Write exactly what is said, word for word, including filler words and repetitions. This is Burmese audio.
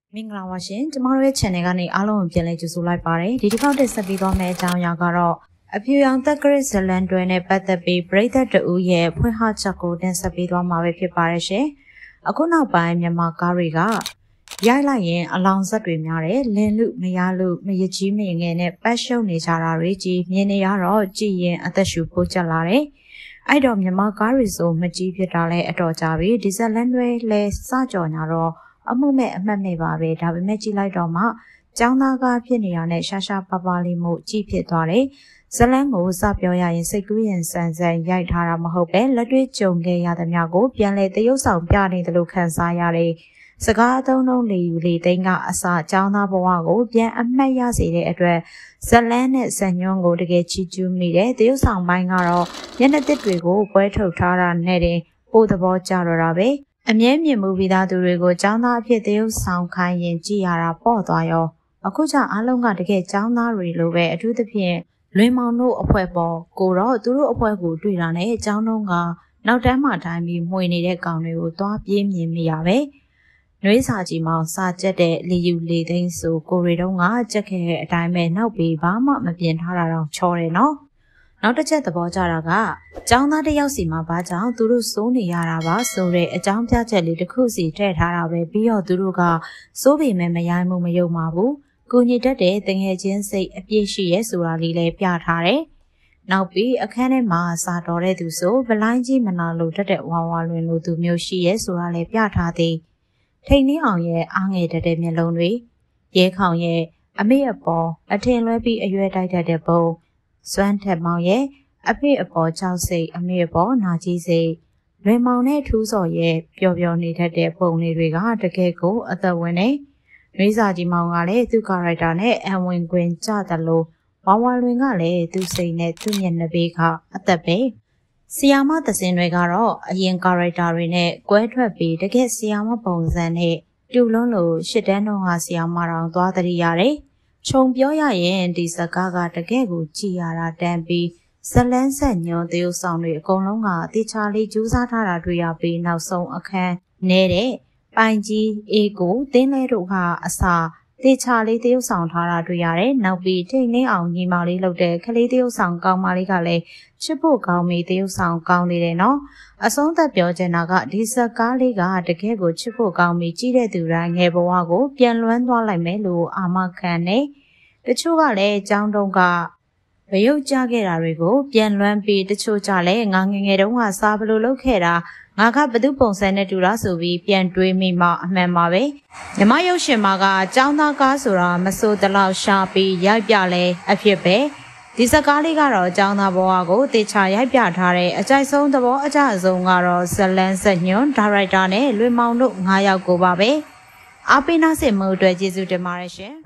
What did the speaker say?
မင်္ဂလာပါရှင်ကျမတို့ရဲ့ channel ကနေအားလုံးကိုပြန်လည်ကြိုဆိုလိုက်ပါတယ်ဒီတစ်ခေါက်တက်ဆက်ပြီးသွားမယ့်အကြောင်းအရာကတော့အဖြူရောင်သက်ဂရစ်ဇလန်တွဲနဲ့ပတ်သက်ပြီးပရိသတ်တူရဲ့ဖွင့်ဟချက်ကိုတင်ဆက်ပေးသွားမှာပဲဖြစ်ပါတယ်ရှင်အခုနောက်ပိုင်းမြန်မာကားတွေကရိုက်လိုက်ရင်အလောင်ဆက်တွေများတယ်လင်းလူမရလူမရကြီးမငယ်နဲ့ပတ်ရှုံနေကြတာတွေကြီးမြင်နေရတော့ကြည်ရင်အသက်ရှူပိုးကျလာတယ်အဲ့တော့မြန်မာကားတွေဆိုမကြီးဖြစ်တာလဲအတော်ကြပြီဒီဇလန်တွဲလဲစကြော်ညာတော့အမှုမဲ့အမှတ်မဲ့ပါပဲဒါပေမဲ့ကြည့်လိုက်တော့မှကျောင်းသားကားဖြစ်နေတာနဲ့ရှာရှာပါပါလေးမှုကြည့်ဖြစ်သွားတယ်ဇလန်းကိုစပြောရရင်စိတ်ကူးရင်ဆန်ဆန်ရိုက်ထားတာမဟုတ်ပဲလက်တွေ့ကြုံခဲ့ရသမျှကိုပြန်လဲတရုပ်ဆောင်ပြနေတယ်လို့ခံစားရတယ်စကားအသုံးလုံးလေယူလေသိန်းကအစာကျောင်းသားဘဝကိုပြန်အမှတ်ရစေတဲ့အတွက်ဇလန်းနဲ့ဇညွန်းကိုတကယ်ချီးကျူးမိတယ်တရုပ်ဆောင်ပိုင်းကတော့မျက်နှာသစ်တွေကိုပွဲထုတ်ထားတာနဲ့တင်ပို့သဘောကျတော့တာပဲအမြဲမြင်မှုပြီးသားသူတွေကိုចောင်းသားအဖြစ်တရုပ်ဆောင်ခိုင်းရင်ကြည်ရတာပေါ့သွားရောအခုကျအားလုံးကတကယ်ចောင်းသားတွေလိုပဲအထူးသဖြင့်လွင်မောင်တို့အဖွဲပေါ်ကိုတော့သူတို့အဖွဲကိုတွေ့တာနဲ့ចောင်းတုံးကနောက်တန်းမှထိုင်ပြီးမှွေနေတဲ့ကောင်တွေကိုသွားပြေးမြင်မိရပဲနှွေးစာကြီးမောင်စာကျက်တဲ့လေယူလေသိန်းဆိုကိုရီတုံးကကြက်ခဲ့တဲ့အတိုင်းပဲနောက်ပြီးဘာမှမပြင်ထားတာတော့ချောတယ်နော်နောက်တစ်ချက်သဘောကျတာကကျောင်းသားတစ်ယောက်စီမှာဘာကြောင့်သူတို့စိုးနေရတာပါဆိုတဲ့အကြောင်းပြချက်လေးတစ်ခုစီထည့်ထားတာပဲပြီးတော့သူတို့ကစိုးပေမဲ့မရိုင်းမှုမယုံပါဘူးကိုညစ်တတ်တဲ့တငယ်ချင်းစိတ်အပြည့်ရှိရဲဆိုတာလေးလည်းပြထားတယ်နောက်ပြီးအခန်းထဲမှာစာတော်တဲ့သူဆိုဗလိုင်းကြီးမနာလို့တတ်တဲ့ဝါဝါလွင်လို့သူမျိုးရှိရဲဆိုတာလည်းပြထားသည်ထိန်နှင်းအောင်ရဲ့အားငယ်တတ်တဲ့မျက်လုံးတွေရဲခေါင်ရဲ့အမေအပေါ်အထင်လွဲပြီးအရွယ်တိုက်တတ်တဲ့ပုံစွမ်းထက်မောင်ရဲ့အဖေအပေါ်ကြောက်စိတ်အမေအပေါ်နာကြီးစိတ်လွင်မောင်နဲ့ထူးစော်ရဲ့ပျော်ပျော်နေတတ်တဲ့ပုံလေးတွေကတကယ်ကိုအသက်ဝင်နေနှွေးစာကြီးမောင်ကလည်းသူ့ကာရိုက်တာနဲ့အဝင်ခွင်ကြတယ်လို့ဝါဝါလွင်ကလည်းသူ့စိတ်နဲ့သူ့မျက်နှာပေးကအသက်ပဲဆီယာမသစင်တွေကတော့အရင်ကာရိုက်တာတွေနဲ့ကွဲထွက်ပြီးတကယ်ဆီယာမပုံစံနဲ့တူလုံးလို့ရှစ်တန်းတော့ဟာဆီယာမတောင်သွားတရိရတယ်ခြုံပြောရရင်ဒီစကားကတကယ်ကိုကြည်ရတာတန်ပြီးဇလန်းဆက်ညွန်သရုပ်ဆောင်တွေအကုန်လုံးကတေချာလေးကြိုးစားထားတာတွေ့ရပြီးနောက်ဆုံးအခန်းနဲတဲ့ပိုင်ကြီးအေကိုတင်းလဲတို့ကအစာတေချာလေးသရုပ်ဆောင်ထားတာတွေ့ရတယ်နောက်ပြီးထိတ်နှင်းအောင်ညီမလေးလုပ်တဲ့ခလေးသရုပ်ဆောင်ကောင်းမလေးကလည်းချစ်ဖို့ကောင်းပြီသရုပ်ဆောင်ကောင်းနေတယ်နော်အဆုံးသက်ပြောချင်တာကဒီစကားလေးကတကယ်ကိုချစ်ဖို့ကောင်းပြီကြီးတဲ့သူတိုင်းငယ်ဘဝကိုပြန်လွှမ်းသွားလိုက်မယ်လို့အာမခံနေတချို့ကလည်းចောင်းတုံးကဗရုပ်ကြခဲ့တာတွေကိုပြန်လွှမ်းပြီးတချို့ကြလည်းငါငငယ်တုန်းကစားဘလို့လုပ်ခဲ့တာငါကဘသူပုံစံနဲ့တူတာဆိုပြီးပြန်တွေးမိမှအမှန်ပါပဲမြမရုပ်ရှင်မှာကចောင်းသားကားဆိုတာမစိုးတလောက်ရှာပြီးရိုက်ပြလဲအဖြစ်ပဲဒီစကားလေးကတော့ចောင်းသားဘဝကိုတေချာရိုက်ပြထားတဲ့အကြိုက်ဆုံးသဘောအကျဆုံးကတော့ဇလန်းဆက်ညွန်ဒါရိုက်တာနဲ့လွင်မောင်တို့၅ယောက်ကိုပါပဲအားပေးနားဆင်မှုအတွက်ကျေးဇူးတင်ပါတယ်ရှင်